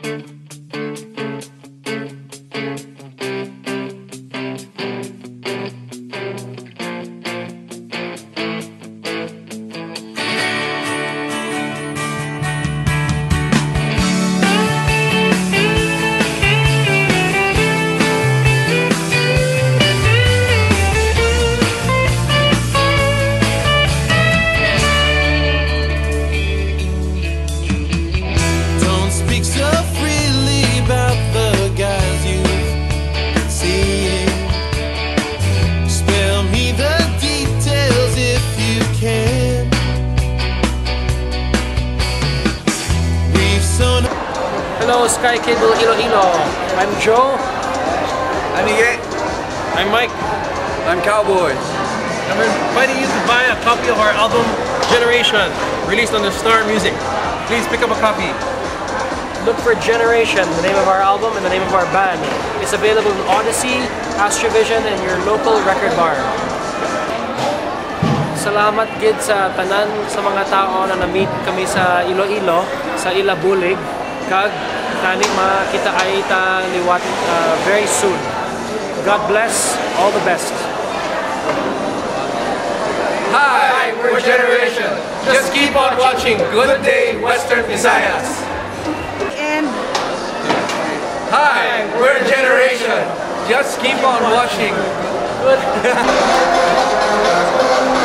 Hello, Sky Cable Iloilo. I'm Joe. I'm Ige. I'm Mike. I'm Cowboy. And we're inviting you to buy a copy of our album Generation, released on the Star Music. Please pick up a copy. Look for Generation, the name of our album and the name of our band. It's available in Odyssey, Astrovision, and your local record bar. Salamat gid sa tanan sa mga tao na na-meet kami sa Iloilo, sa Ilabulig. Kag tani makita ay ta liwat very soon. God bless, all the best. Hi, we're Generation. Just keep on watching Good Day Western Visayas. And Hi, we're Generation. Just keep on watching. Good.